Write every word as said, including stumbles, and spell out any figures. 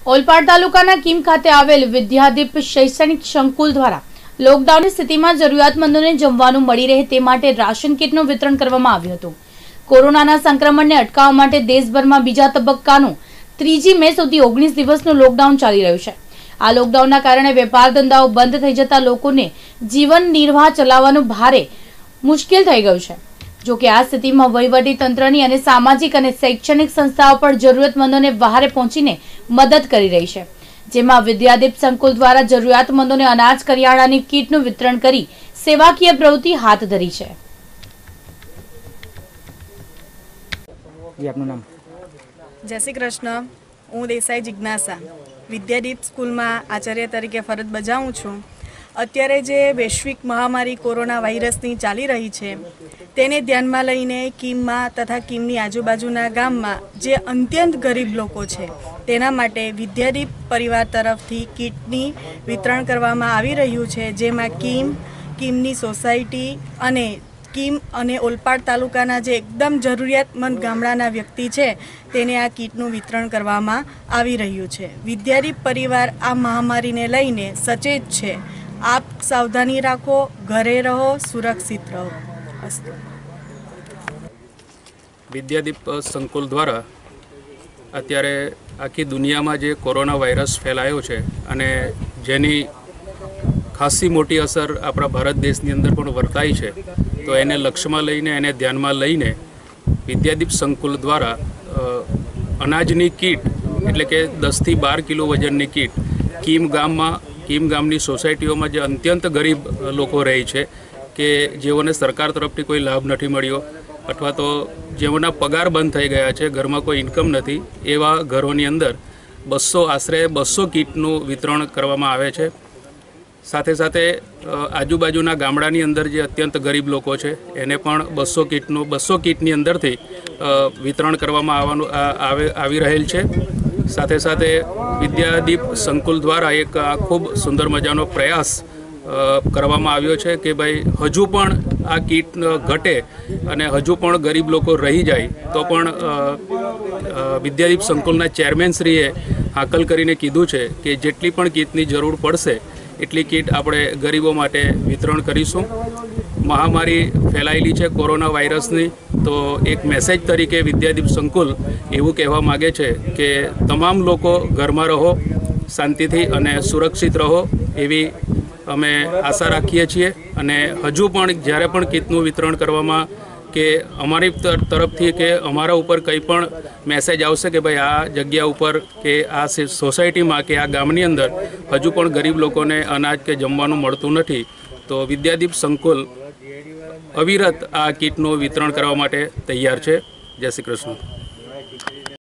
ઓલપાડ તાલુકાના કીમ ખાતે આવેલ વિદ્યાદીપ શૈક્ષણિક સંકુલ દ્વારા લોકડાઉનની સ્થિતિમાં જરૂરિયાતમંદોને જમવાનું મળી રહે તે માટે રાશન કીટનું વિતરણ કરવામાં આવ્યું હતું। કોરોનાના સંક્રમણને અટકાવવા માટે દેશભરમાં બીજા તબક્કાનું ત્રીજી મે સુધી ઓગણીસ દિવસનું લોકડાઉન ચાલી રહ્યું છે। આ લોકડાઉનના કારણે વેપાર ધંધાઓ બંધ થઈ જતા લોકોને જીવન નિર્વાહ ચલાવવાનું ભારે મુશ્કેલ થઈ ગયું છે। જો કે આ સ્થિતિમાં વહીવટી તંત્રની અને સામાજિક અને શૈક્ષણિક સંસ્થાઓ પણ જરૂરિયાતમંદોને વહારે પહોંચીને મદદ કરી રહી છે, જેમાં વિદ્યાદીપ સંકુલ દ્વારા જરૂરિયાતમંદોને અનાજ કરિયાણાની કીટનું વિતરણ કરી સેવાકીય પ્રવૃત્તિ હાથ ધરી છે। जय श्री कृष्ण। हूँ देसाई जिज्ञासा विद्यादीप स्कूल में आचार्य तरीके फरज बजाऊँ छूँ। अत्यारे जे वैश्विक महामारी कोरोना वायरसनी चाली रही है तेने ध्यान में लईने कीमમાં तथा कीमनी आजूबाजूना गामમાં जे અત્યંત गरीब लोको छे तेना माटे विद्यादीप परिवार तरफथी किटनी वितरण करवामां आवी रह्युं छे, जेमां कीम कीमनी सोसायटी अने कीम अने ओलपाड तालुकाना जे एकदम जरूरियातमंद गामडाना व्यक्ति है तेने आ किटનું वितरण करवामां आवी रह्युं छे। विद्यादीप परिवार आ महामारीने लईने सचेत छे। आप सावधानी राखो, घरे रहो, सुरक्षित रहो। विद्यादीप संकुल द्वारा अत्यारे आखी दुनिया में जे कोरोना वायरस फैलायो छे अने जेनी खासी मोटी असर अपना भारत देशनी अंदर पण वर्ताई छे, तो एने लक्ष्य में लईने एने ध्यान में लईने विद्यादीप संकुल द्वारा अनाजनी कीट एटले के दस थी बार किलो वजननी कीट कीम गाम में कीम गामनी सोसायटीओ में जे अत्यंत गरीब लोको रहे छे के जेओने सरकार तरफथी कोई लाभ नहीं मळ्यो अथवा तो जेओना पगार बंद थई गया है, घर में कोई इनकम नहीं, एवा घरोनी अंदर बसो आश्रे बसो कीटનું वितरण करवामां आवे छे। साथे साथे आजूबाजूना गामडानी अंदर जे अत्यंत गरीब लोको छे एने पण बसो कीटનું बसो कीटनी अंदरथी वितरण करवामां आववानुं आवे आवी रहेल छे। साथे साथे विद्यादीप संकुल द्वारा एक खूब सुंदर मजानो प्रयास करवामां आव्यो छे कि भाई हजू पण आ कीट घटे अने हजू पण गरीब लोको रही जाए तो पण विद्यादीप संकुलना चेरमेन श्रीए हाकल करीने कीधुं छे कि जेटली पण कीटनी जरूर पड़शे एटली कीट आपणे गरीबों माटे वितरण करीशुं। महामारी फैलायेली छे कोरोना वायरसनी, तो एक मेसेज तरीके विद्यादीप संकुल एवुं कहेवा मागे छे कि तमाम लोको घरमां रहो, शांतिथी अने सुरक्षित रहो एवी अमे आशा राखीए छीए। अने हजू पण ज्यारे पण कीटનું वितरण करवामां के अमारी तरफथी के अमारा ऊपर कई पण मैसेज आवशे कि भाई आ जग्या ऊपर के आ सोसायटी में के आ गामनी अंदर हजू पण गरीब लोकोने अनाज के जमवानुं मळतुं नथी, तो विद्यादीप संकुल अविरत आ कीटનું वितरण करवा माटे तैयार छे। जय श्री कृष्ण।